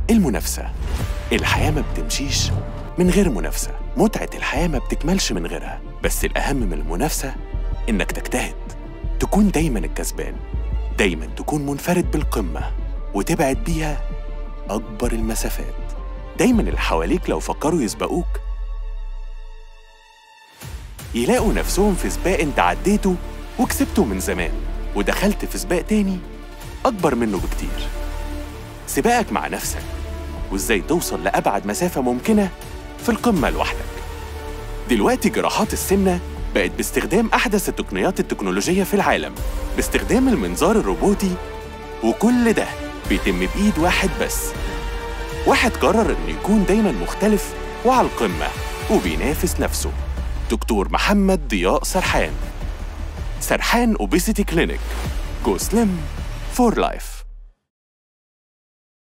المنافسة. الحياة ما بتمشيش من غير منافسة، متعة الحياة ما بتكملش من غيرها، بس الأهم من المنافسة إنك تجتهد، تكون دايماً الكسبان، دايماً تكون منفرد بالقمة وتبعد بيها أكبر المسافات. دايماً اللي حواليك لو فكروا يسبقوك يلاقوا نفسهم في سباق انت عديته وكسبته من زمان ودخلت في سباق تاني أكبر منه بكتير. سباقك مع نفسك وإزاي توصل لأبعد مسافة ممكنة في القمة لوحدك. دلوقتي جراحات السمنة بقت باستخدام أحدث التقنيات التكنولوجية في العالم، باستخدام المنظار الروبوتي، وكل ده بيتم بإيد واحد بس. واحد قرر إنه يكون دايماً مختلف وعلى القمة وبينافس نفسه، دكتور محمد ضياء سرحان. سرحان Obesity Clinic. Go Slim for Life.